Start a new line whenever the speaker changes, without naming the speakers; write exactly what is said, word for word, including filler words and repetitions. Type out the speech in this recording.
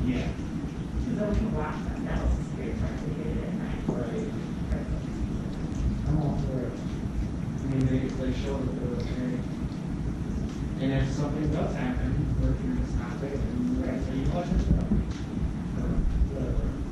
Yeah.
So we can watch that, that was a scary part, we did it at night.
Right. I'm all for it. I mean, they, they showed that they're okay. And if something does happen, where if you're just not there, then you
Right.
say you watch it, or whatever.